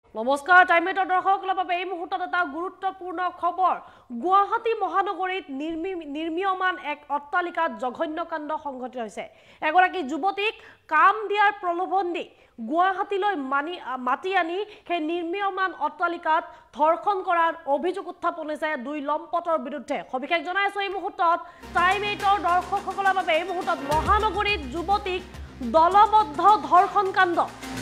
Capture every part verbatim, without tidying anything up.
নমস্কাৰ টাইমেটৰ দৰ্শকসকলৰ বাবে এই মুহূৰ্তত এটা গুৰুত্বপূৰ্ণ খবৰ গুৱাহাটী মহানগৰীত নিৰ্মীয়মান এক অট্টালিকাত জঘন্য কাণ্ড সংঘটিত হৈছে এগৰাকী যুৱতীক কাম দিয়াৰ প্ৰলোভন দি গুৱাহাটীলৈ মানি মাতি আনি সেই নিৰ্মীয়মান অট্টালিকাত ধৰ্ষণ কৰাৰ অভিযোগ উত্থাপন হৈছে দুই লম্পটৰ বিৰুদ্ধে সবিশেষ জনাইছো এই মুহূৰ্তত টাইমেটৰ দৰ্শকসকলৰ বাবে এই মুহূৰ্তত মহানগৰীত যুৱতীক দলবদ্ধ ধৰ্ষণ কাণ্ড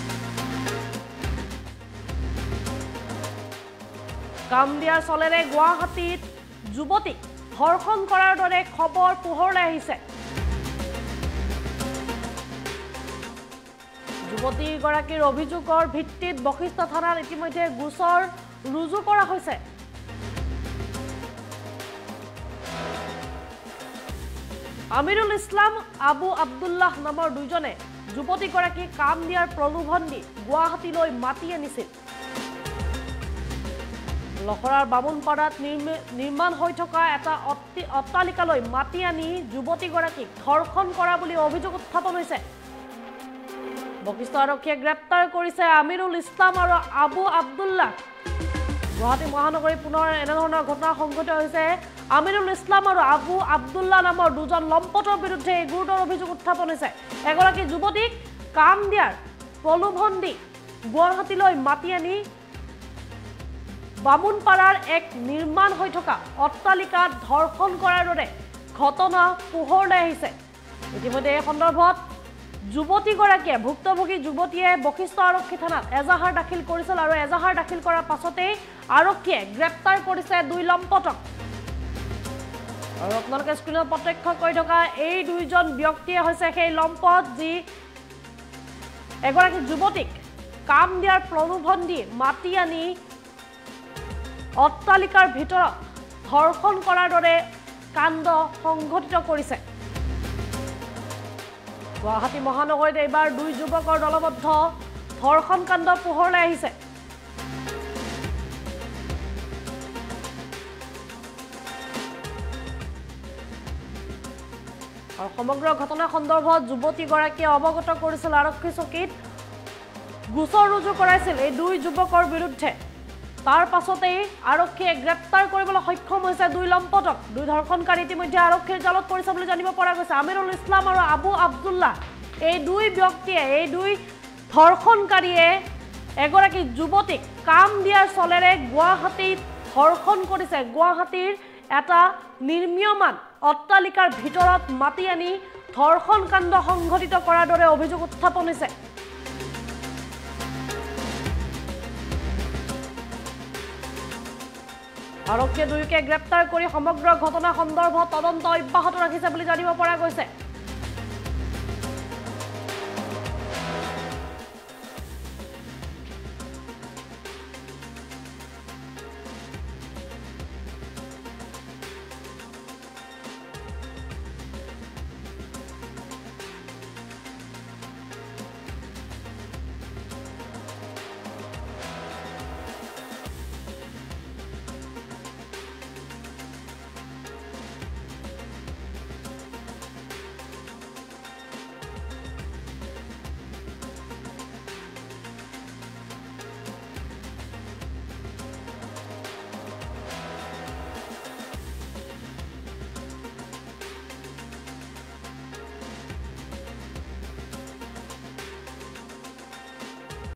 কাম দিয়াৰ চলেৰে গুৱাহাটীত যুৱতীক ধৰ্ষণ কৰাৰ দৰে খবৰ পোহৰলৈ আহিছে যুৱতীগৰাকীৰ অভিযোগৰ ভিত্তিত বশিষ্ঠ থানাত ইতিমধ্যে গোচৰ ৰুজু কৰা হৈছে আমিৰুল ইছলাম আবু আব্দুল্লাহ নামৰ দুজনে যুৱতীগৰাকীক কাম দিয়াৰ প্ৰলোভন দি গুৱাহাটীলৈ মাতি আনিছিল লখৰাৰ বামুনপাৰাত নিৰ্মাণ হৈ থকা এটা অট্টালিকালৈ মাতি আনি যুৱতীগৰাকীক ধৰ্ষণ কৰা বুলি অভিযোগ উত্থাপন হৈছে বশিষ্ঠ আৰক্ষীয়ে গ্ৰেপ্তাৰ কৰিছে আমিৰুল ইছলাম আৰু আবু আব্দুল্লাহ গুৱাহাটী মহানগৰীত পুনৰ এনেধৰণৰ ঘটনা সংঘটিত হৈছে আমিৰুল ইছলাম আৰু আবু আব্দুল্লাহ নামৰ দুজন লম্পটৰ বিৰুদ্ধে এই গুৰুতৰ অভিযোগ উত্থাপন হৈছে এগৰাকী যুৱতীক কাম দিয়াৰ প্ৰলোভন দি গুৱাহাটীলৈ মাতি আনি বামুনপাৰাৰ এক নিৰ্মাণ হৈ থকা অট্টালিকাত ধৰ্ষণ কৰাৰ দৰে ঘটনা পোহৰলৈ আহিছে ইতিমধ্যে এই সন্দৰ্ভত যুৱতীগৰাকীয়ে ভুক্তভোগী যুৱতীয়ে বশিষ্ঠ আৰক্ষী থানাত এজাহাৰ দাখিল কৰিছিল আৰু এজাহাৰ দাখিল কৰাৰ পাছতেই আৰক্ষীয়ে গ্ৰেপ্তাৰ কৰিছে দুই লম্পটক আৰু আপোনালোকে স্ক্ৰীণত প্ৰত্যক্ষ কৰি থকা এই দুইজন ব্যক্তিয়ে হৈছে সেই লম্পট যি এগৰাকী যুৱতীক কাম দিয়াৰ প্ৰলোভন দি মাতি আনি অট্টালিকাৰ ভিতৰত ধৰ্ষণ কৰাৰ দৰে কাণ্ড সংঘটিত কৰিছে গুৱাহাটী মহানগৰীত এইবাৰ দুই যুৱকৰ দলবদ্ধ ধৰ্ষণ কাণ্ড পোহৰলৈ আহিছে আৰু সমগ্ৰ ঘটনা সন্দৰ্ভত যুৱতীগৰাকীয়ে অৱগত কৰিছিল আৰক্ষী চকীত গোচৰ ৰুজু কৰাইছিল এই দুই যুৱকৰ বিৰুদ্ধে তাৰ পাছতেই আৰক্ষীয়ে গ্ৰেপ্তাৰ কৰিবলৈ সক্ষম হৈছে দুই লম্পটক দুই ধৰ্ষণকাৰী ইতিমধ্যে আৰক্ষীৰ জালত পৰিছে বুলি জানিব পৰা গৈছে আমিৰুল ইছলাম আৰু আবু আব্দুল্লাহ এই দুই ব্যক্তিয়ে এই দুই ধৰ্ষণকাৰীয়ে এগৰাকী যুৱতীক কাম দিয়াৰ চলেৰে গুৱাহাটীত ধৰ্ষণ কৰিছে গুৱাহাটীৰ এটা নিৰ্মীয়মান অট্টালিকাৰ ভিতৰত মাতি আনি ধৰ্ষণ কাণ্ড সংঘটিত কৰাৰ দৰে অভিযোগ উত্থাপন হৈছে আৰক্ষীয়ে দুয়োকে গ্ৰেপ্তাৰ কৰি সমগ্ৰ ঘটনা সন্দৰ্ভত তদন্ত অব্যাহত ৰাখিছে বুলি জানিব পৰা গৈছে